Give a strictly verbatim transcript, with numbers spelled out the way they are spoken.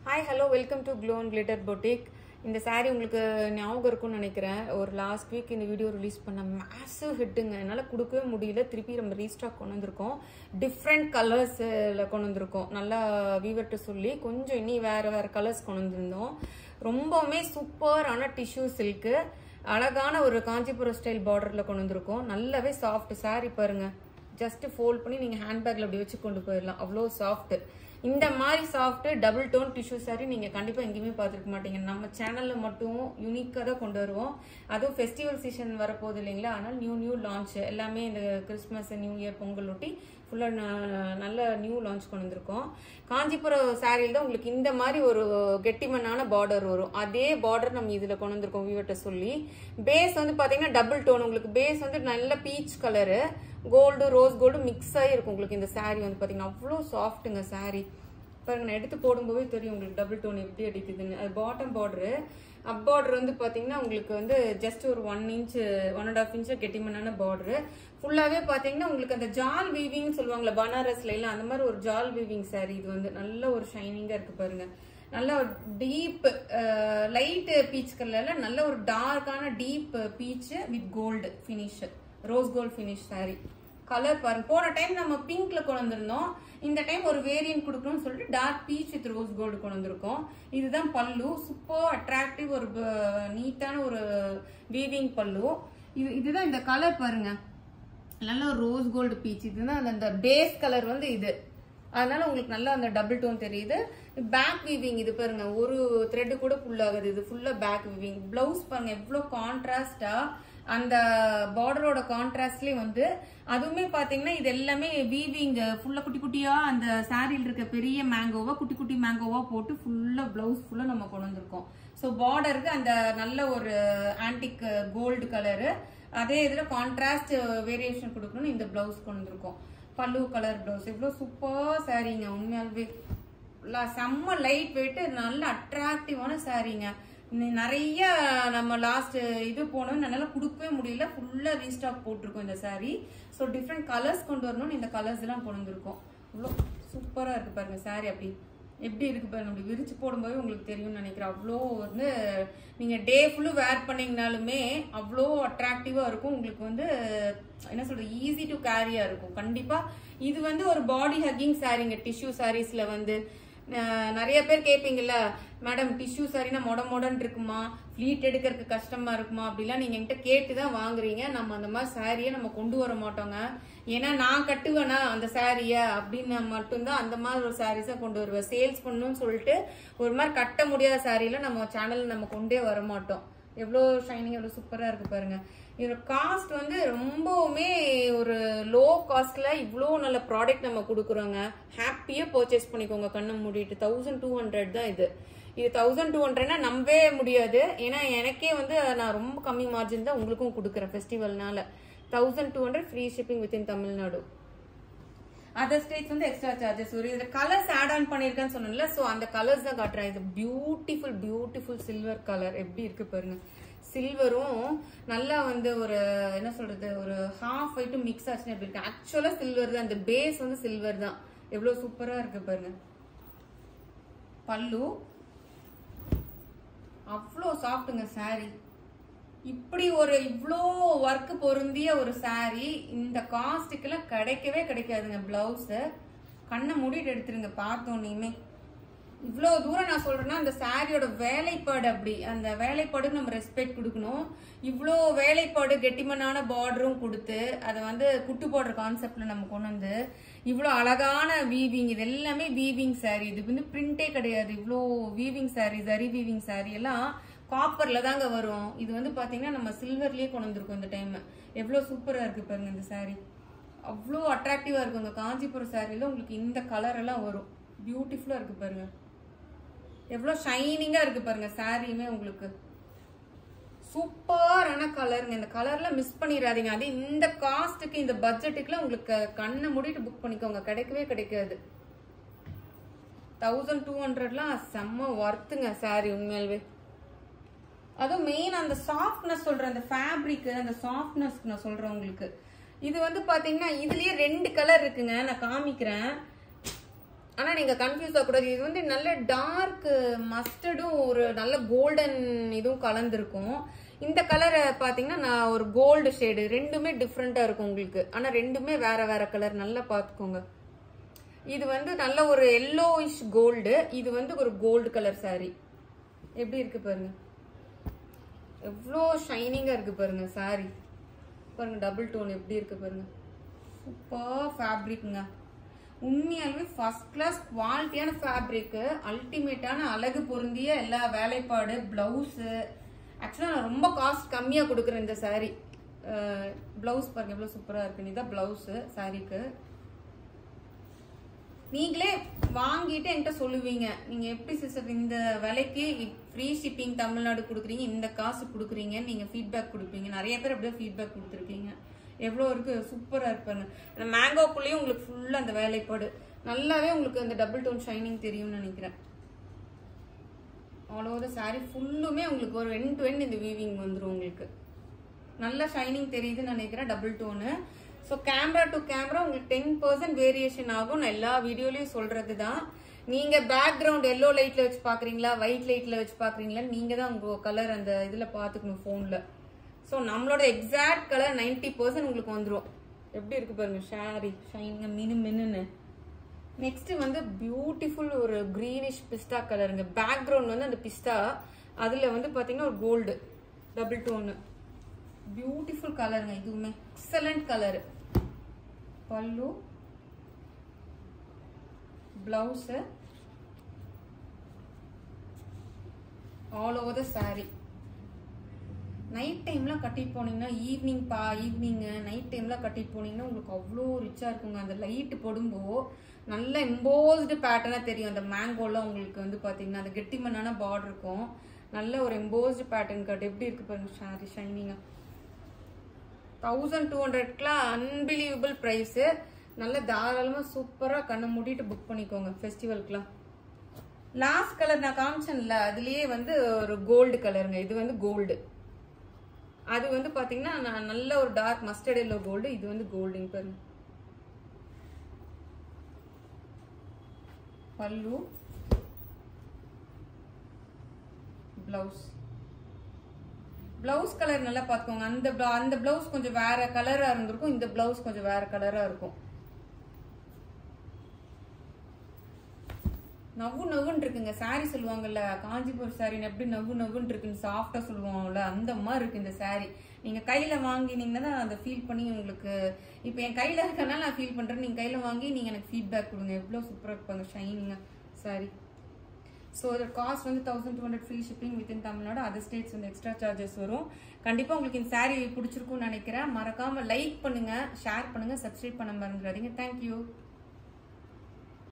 Hi, hello, welcome to Glow and Glitter Boutique. In the saree, உங்களுக்கு ஞாபகம் இருக்கும்னு நினைக்கிறேன். ஒரு லாஸ்ட் வீக் இந்த வீடியோ ரிலீஸ் பண்ண மேசிவ் ஹிட்டுங்க. என்னால கொடுக்கவே முடியல. திருப்பி நம்ம ரீஸ்டாக் கொண்டு வந்திருக்கோம். டிஃப்ரெண்ட் கலர்ஸ்ல கொண்டு வந்திருக்கோம். நல்லா வீவர்ட்ட சொல்லி கொஞ்சம் இனி வேற வேற கலர்ஸ் கொண்டு வந்திருந்தோம். ரொம்பவுமே சூப்பரான டிஷ்யூ சில்க், அழகான ஒரு காஞ்சிபுரம் ஸ்டைல் பார்டர்ல கொண்டு வந்திருக்கோம். நல்லாவே சாஃப்ட் saree பாருங்க. ஜஸ்ட் ஃபோல்ட் பண்ணி நீங்க ஹேண்ட்பேக்ல அப்படி வச்சு கொண்டு போயிடலாம். அவ்வளோ சாஃப்ட். இந்த மாதிரி soft double tone tissue sari நீங்க கண்டிப்பா எங்கேயுமே பார்த்துருக்க மாட்டீங்க. நம்ம சேனல்ல மட்டும் யூனிக்கா தான் கொண்டு வருவோம். அதுவும் ஃபெஸ்டிவல் சீசன் வரப்போகுது இல்லைங்களா, அதனால நியூ நியூ லான்ச் எல்லாமே இந்த கிறிஸ்மஸ் நியூ இயர் பொங்கல் ஒட்டி ஃபுல்லா நல்ல நியூ லான்ச் கொண்டு வந்திருக்கோம். காஞ்சிபுரம் சாரியில் தான் உங்களுக்கு இந்த மாதிரி ஒரு கெட்டிமனான பார்டர் வரும். அதே பார்டர் நம்ம இதுல கொண்டு வந்திருக்கோம் வீவர்ட்ட சொல்லி. பேஸ் வந்து பாத்தீங்கன்னா டபுள் டோன், உங்களுக்கு பேஸ் வந்து நல்ல peach colour, gold rose gold mix ஆகி இருக்கும். உங்களுக்கு இந்த சாரி வந்து பாத்தீங்கன்னா அவ்வளோ சாஃப்ட்டுங்க சாரி பாருங்க. நான் எடுத்து போடும்போதே தெரியும் உங்களுக்கு டபுள் டோன் எப்படி அடிக்குதுன்னு. அது பாட்டம் பார்டரு, அப் பார்டர் வந்து பாத்தீங்கன்னா உங்களுக்கு வந்து ஜஸ்ட் ஒரு one inch one and half inch கெட்டிமனான பார்டரு. ஃபுல்லாவே பாத்தீங்கன்னா உங்களுக்கு அந்த ஜால் வீவிங் சொல்லுவாங்களா பனாரஸ்ல எல்லாம், அந்த மாதிரி ஒரு ஜால் வீவிங் சாரி. இது வந்து நல்ல ஒரு ஷைனிங்கா இருக்கு பாருங்க. நல்ல ஒரு டீப் லைட் பீச் கலர்ல நல்ல ஒரு டார்க்கான deep peach with gold finish, rose gold finish sari. Colour பாருங்க. போன டைம் நம்ம பிங்க்ல கொண்டு வந்திருந்தோம். இந்த டைம் ஒரு வேரியன்ட் கொடுக்கணும்னு சொல்லிட்டு dark peach with rose gold கொண்டு வந்திருக்கோம். இதுதான் பல்லு. சூப்பர் அட்ராக்டிவ் ஒரு நீட்டான ஒரு வீவிங் பல்லு. இது இதுதான் இந்த கலர் பாருங்க. நல்ல ஒரு ரோஸ் கோல்டு பீச். இதுதான் அந்த பேஸ் கலர் வந்து இது. அதனால உங்களுக்கு நல்லா அந்த டபுள் டோன் தெரியுது. பேக் வீவிங் இது பாருங்க, ஒரு த்ரெட் கூட ஃபுல் ஆகுது. இது ஃபுல்லா பேக் வீவிங். பிளவுஸ் பாருங்க எவ்வளவு கான்ட்ராஸ்டா அந்த பார்டரோட கான்ட்ராஸ்ட்லயே வந்து, அதுவுமே பாத்தீங்கன்னா இது எல்லாமே வீவிங் ஃபுல்லா குட்டி குட்டியா அந்த சாரியில் இருக்க பெரிய மேங்கோவா குட்டி குட்டி மேங்கோவா போட்டு ஃபுல்லா பிளவுஸ் ஃபுல்லா நம்ம கொண்டு வந்திருக்கோம். ஸோ பார்டருக்கு அந்த நல்ல ஒரு ஆன்டிக் கோல்டு கலரு, அதே இதுல கான்ட்ராஸ்ட் வேரியேஷன் கொடுக்கணும்னு இந்த பிளவுஸ் கொண்டு வந்திருக்கோம். Pallu colour blouse. இவ்வளவு சூப்பர் சாரீங்க. உண்மையாலுமே செம்ம லைட் வெயிட், நல்ல அட்ராக்டிவான சாரீங்க. நிறைய நம்ம லாஸ்ட் இது போனோம், என்னால கொடுக்கவே முடியல. ஃபுல்லா ரீஸ்டாக் போட்டிருக்கோம் இந்த சாரி. ஸோ டிஃப்ரெண்ட் கலர்ஸ் கொண்டு வரணும்னு இந்த கலர்ஸ் எல்லாம் கொண்டு வந்திருக்கோம். அவ்வளோ சூப்பரா இருக்கு பாருங்க சாரி. அப்படி எப்படி இருக்கு பாருங்க. அப்படி விரிச்சு போடும்போது உங்களுக்கு தெரியும்னு நினைக்கிறேன். அவ்வளோ வந்து நீங்க டே ஃபுல்லு வேர் பண்ணீங்கனாலுமே அவ்வளோ அட்ராக்டிவா இருக்கும். உங்களுக்கு வந்து என்ன சொல்றது, ஈஸி டு கேரியா இருக்கும். கண்டிப்பா இது வந்து ஒரு பாடி ஹக்கிங் சாரிங்க. டிஷ்யூ சாரீஸ்ல வந்து நிறைய பேர் கேட்பீங்கல்ல, மேடம் டிஷ்யூ சாரினா மொட மொடன்னு இருக்குமா, ஃபிளீட் எடுக்கிறதுக்கு கஷ்டமா இருக்குமா அப்படிலாம் நீங்க என்கிட்ட கேட்டுதான் வாங்குறீங்க. நம்ம அந்த மாதிரி சாரியை நம்ம கொண்டு வர மாட்டோங்க. ஏன்னா நான் கட்டுவேனா அந்த சாரிய அப்படின்னு மட்டும்தான் அந்த மாதிரி ஒரு சாரீஸா கொண்டு வருவேன். சேல்ஸ் பண்ணணும்னு சொல்லிட்டு ஒரு மாதிரி கட்ட முடியாத சாரியில நம்ம சேனல் நம்ம கொண்டே வர மாட்டோம். எவ்வளோ ஷைனிங், எவ்வளோ சூப்பரா இருக்கு பாருங்க. இதோட காஸ்ட் வந்து ரொம்பவுமே ஒரு லோ காஸ்ட்ல இவ்வளோ நல்ல ப்ராடக்ட் நம்ம கொடுக்குறோங்க. ஹாப்பியா பர்ச்சேஸ் பண்ணிக்கோங்க கண்ணை மூடிட்டு. தௌசண்ட் டூ ஹண்ட்ரட் தான் இது. இது தௌசண்ட் டூ ஹண்ட்ரட்னா நம்பவே முடியாது. ஏன்னா எனக்கே வந்து நான் ரொம்ப கம்மி மார்ஜின் தான் உங்களுக்கும் கொடுக்குறேன் ஃபெஸ்டிவல்னால. Thousand two hundred free shipping within Tamil Nadu. Other states வந்து எக்ஸ்ட்ரா சார்ஜஸ் வரும். இதுல கலர்ஸ் ஆட் ஆன் பண்ணிருக்கேன்னு சொன்னேன்ல, சோ அந்த கலர்ஸ் தான் காட்டுறேன். இது பியூட்டிஃபுல் பியூட்டிஃபுல் சில்வர் கலர். எப்படி இருக்கு பாருங்க. சில்வரும் நல்லா வந்து ஒரு என்ன சொல்றது, ஒரு ஹாஃப் ஒயிட்டும் மிக்ஸ் ஆச்சுன்னு எப்படி இருக்கு. ஆக்சுவலா சில்வர் தான், அந்த பேஸ் வந்து சில்வர் தான். எவ்வளவு சூப்பரா இருக்கு பாருங்க. பல்லு அவ்வளோ சாஃப்ட்டுங்க சாரி. இப்படி ஒரு இவ்வளோ ஒர்க் பொருந்திய ஒரு சாரி இந்த காஸ்டுக்கெல்லாம் கிடைக்கவே கிடைக்காதுங்க. பிளவுஸ் கண்ணை மூடிட்டு எடுத்துருங்க பார்த்தோன்னே. இவ்வளோ தூரம் நான் சொல்றேன்னா அந்த சாரியோட வேலைப்பாடு, அப்படி அந்த வேலைப்பாடு நம்ம ரெஸ்பெக்ட் கொடுக்கணும். இவ்வளோ வேலைப்பாடு கெட்டிமனான பார்டரும் கொடுத்து அதை வந்து குட்டு போடுற கான்செப்ட்ல நம்ம கொண்டு வந்து இவ்வளோ அழகான வீவிங், இது எல்லாமே வீவிங் சாரி. இது வந்து பிரிண்டே கிடையாது. இவ்வளோ வீவிங் சாரி, ஜரி வீவிங் சாரி எல்லாம் காப்பர்ல தாங்க வரும். இது வந்து பாத்தீங்கன்னா நம்ம சில்வர்லயே கொண்டு வந்திருக்கோம் இந்த டைம். எவ்வளவு சூப்பரா இருக்கு பாருங்க இந்த சாரி. அவ்வளோ அட்ராக்டிவா இருக்குங்க. காஞ்சிபுரம் சாரியில உங்களுக்கு இந்த கலர் எல்லாம் வரும். பியூட்டிஃபுல்லா இருக்கு பாருங்க. எவ்வளவு ஷைனிங்கா இருக்கு பாருங்க சாரியுமே. உங்களுக்கு சூப்பரான கலருங்க. இந்த கலர்ல மிஸ் பண்ணிடாதீங்க. அது இந்த காஸ்டுக்கு இந்த பட்ஜெட்டுக்குலாம் உங்களுக்கு கண்ணை மூடிட்டு புக் பண்ணிக்கோங்க. கிடைக்கவே கிடைக்காது. தௌசண்ட் டூ ஹண்ட்ரட்லாம் செம்ம ஒர்த்துங்க சாரி உண்மையாலுமே. அதுவும் மெயின் அந்த சாஃப்ட்னஸ் சொல்றேன், அந்த ஃபேப்ரிக் அந்த சாஃப்ட்னஸ் நான் சொல்றேன் உங்களுக்கு. இது வந்து பாத்தீங்கன்னா இதுலயே ரெண்டு கலர் இருக்குங்க, நான் காமிக்கிறேன். ஆனா நீங்க கன்ஃபியூஸ் ஆகக்கூடாது. இது வந்து நல்ல டார்க் மஸ்டர்டும் ஒரு நல்ல கோல்டன் இதுவும் கலந்துருக்கும். இந்த கலரை பாத்தீங்கன்னா நான் ஒரு கோல்டு ஷேடு, ரெண்டுமே டிஃப்ரெண்டா இருக்கும் உங்களுக்கு. ஆனா ரெண்டுமே வேற வேற கலர், நல்லா பாத்துக்கோங்க. இது வந்து நல்ல ஒரு எல்லோயிஷ் கோல்டு, இது வந்து ஒரு கோல்டு கலர் சாரி. எப்படி இருக்கு பாருங்க, எவ்வளோ ஷைனிங்கா இருக்கு பாருங்க சாரி. பாருங்க டபுள் டோன் எப்படி இருக்கு பாருங்க, சூப்பர் ஃபேப்ரிக்ங்க. உண்மையாலுமே ஃபர்ஸ்ட் கிளாஸ் குவாலிட்டியான ஃபேப்ரிக், அல்டிமேட்டான அழகு பொருந்திய எல்லா வேலைப்பாடு, பிளவுஸ். ஆக்சுவலா நான் ரொம்ப காஸ்ட் கம்மியா கொடுக்குறேன் இந்த சாரி. பிளவுஸ் பாருங்க எவ்வளவு சூப்பரா இருக்கு. இதுதான் பிளவுஸ் சாரிக்கு. நீங்களே வாங்கிட்டு என்கிட்ட சொல்லுவீங்க, நீங்க எப்படி சிஸ்டர் இந்த விலைக்கு ஃப்ரீ ஷிப்பிங் தமிழ்நாடு கொடுக்குறீங்க, இந்த காசு கொடுக்குறீங்க, நீங்க ஃபீட்பேக் கொடுப்பீங்க. நிறைய பேர் அப்படியே ஃபீட்பேக் கொடுத்துருக்கீங்க. எவ்வளோ இருக்கு, சூப்பரா இருப்பாங்க. அந்த மேங்கோக்குள்ளேயும் உங்களுக்கு ஃபுல்லா அந்த வேலைப்பாடு நல்லாவே உங்களுக்கு அந்த டபுள் டோன் ஷைனிங் தெரியும்னு நினைக்கிறேன். ஆல் ஓவர் சாரி ஃபுல்லுமே உங்களுக்கு ஒரு எண்ட் டு எண்ட் இந்த வீவிங் வந்துடும். உங்களுக்கு நல்ல ஷைனிங் தெரியுதுன்னு நினைக்கிறேன் double tone. So camera to camera உங்களுக்கு டென் பர்சன்ட் வேரியேஷன் ஆகும். நான் எல்லா வீடியோலையும் சொல்றது தான். நீங்க பேக்ரவுண்ட் எல்லோ லைட்ல வச்சு பாக்குறீங்களா, ஒயிட் லைட்ல வச்சு பாக்குறீங்களா, நீங்க தான் உங்க கலர் அந்த இதுல பாத்துக்கணும் போன்ல. ஸோ நம்மளோட எக்ஸாக்ட் கலர் நைன்டி பர்சன்ட் உங்களுக்கு வந்துடும். எப்படி இருக்கு பாருங்க சாரி, ஷைனிங்க மினு மினுன்னு. நெக்ஸ்ட் வந்து பியூட்டிஃபுல் ஒரு கிரீனிஷ் பிஸ்டா கலருங்க. பேக்ரவுண்ட் வந்து அந்த பிஸ்டா, அதுல வந்து பாத்தீங்கன்னா ஒரு கோல்டு டபுள் டோனு, பியூட்டிஃபுல் கலருங்க. இதுவுமே excellent colour. Pallu, blouse, all over the sari. Night டைம்லாம் கட்டிட்டு போனீங்கன்னா, ஈவினிங் பா ஈவினிங் நைட் டைம்லாம் கட்டிட்டு போனீங்கன்னா உங்களுக்கு அவ்வளோ ரிச்சா இருக்குங்க. அந்த லைட் போடும்போ நல்ல எம்போஸ்டு பேட்டர்னா தெரியும். அந்த மேங்கோலாம் உங்களுக்கு வந்து பாத்தீங்கன்னா அந்த கெட்டிமண்ணான பார்டர் இருக்கும். நல்ல ஒரு எம்போஸ்டு பேட்டர்ன் கட். எப்படி இருக்கு பாருங்க சாரி ஷைனிங்கா. தௌசண்ட் டூ ஹண்ட்ரட்லாம் அன்பிலீவபிள் பிரைஸ். நல்ல தாராளமா சூப்பரா கண்ணை மூடிட்டு புக் பண்ணிக்கோங்க ஃபெஸ்டிவல்க்குலாம். லாஸ்ட் கலர் நான் காமிச்சேன்ல, அதுலயே வந்து ஒரு கோல்டு கலருங்க. இது வந்து கோல்டு, அது வந்து பாத்தீங்கன்னா நல்ல ஒரு டார்க் மஸ்டர்ட் எல்லோ கோல்டு. இது வந்து கோல்டுங்க பாருங்க. பல்லு, பிளவுஸ். பிளவுஸ் கலர் நல்லா பாத்துக்கோங்க. அந்த அந்த பிளவுஸ் கொஞ்சம் வேற கலரா இருந்திருக்கும், இந்த பிளவுஸ் கொஞ்சம் வேற கலரா இருக்கும். நவ்வு நவ்வுன்னு இருக்குங்க சாரி. சொல்லுவாங்கல்ல காஞ்சிபுரம் சாரி எப்படி நவ்வு நவ்வுன்னு இருக்குன்னு சாஃப்டா சொல்லுவாங்கல்ல, அந்த மாதிரி இருக்கு இந்த சாரி. நீங்க கையில வாங்கினீங்கன்னா அந்த ஃபீல் பண்ணி உங்களுக்கு, இப்ப என் கையில இருக்கனால நான் ஃபீல் பண்றேன். நீங்க கையில வாங்கி நீங்க எனக்கு ஃபீட்பேக் கொடுங்க எவ்வளவு சூப்பரா இருப்பாங்க ஷைனிங்க சாரி. ஸோ இதோட காஸ்ட் வந்து thousand two hundred free shipping within Tamil Nadu. Other states வந்து எக்ஸ்ட்ரா சார்ஜஸ் வரும். கண்டிப்பா உங்களுக்கு இந்த சாரி பிடிச்சிருக்கும்னு நினைக்கிறேன். மறக்காம லைக் பண்ணுங்க, ஷேர் பண்ணுங்க, சப்ஸ்கிரைப் பண்ண மறந்துடாதீங்க. தேங்க்யூ.